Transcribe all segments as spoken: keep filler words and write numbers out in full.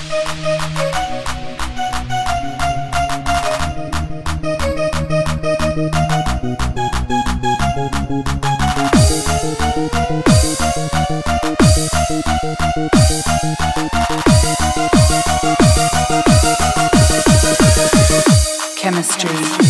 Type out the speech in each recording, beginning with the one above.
Chemistry.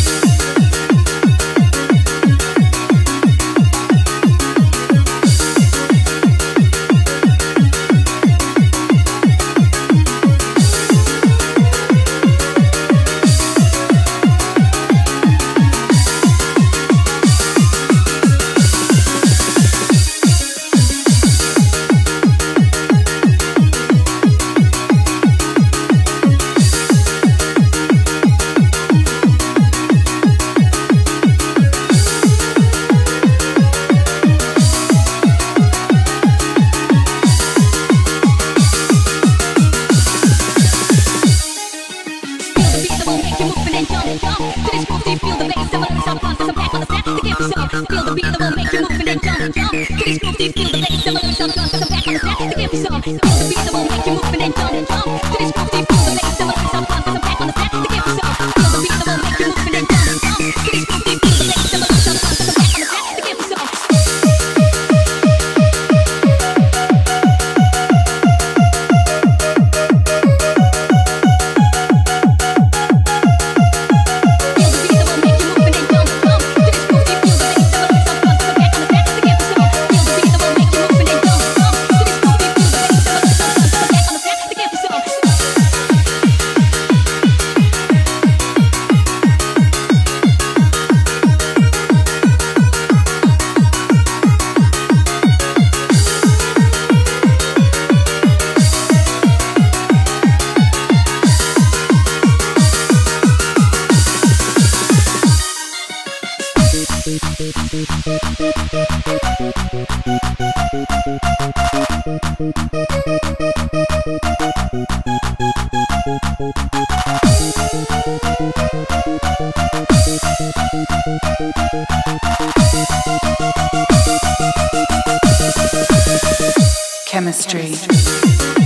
Feel the beat that will make you move and then jump, jump. To this groove, feel the bass, some of them jump, jump. Cause I'm back on the set to give you some. Feel the beat that will make you move and then jump, jump. To this groove, feel the bass, some of them jump, jump. Cause I'm back on the set to give you some. Feel the beat that will make you move and then jump, jump. To this groove, feel the bass, some of them jump, jump. Cause I'm back on the set to give you some. Chemistry.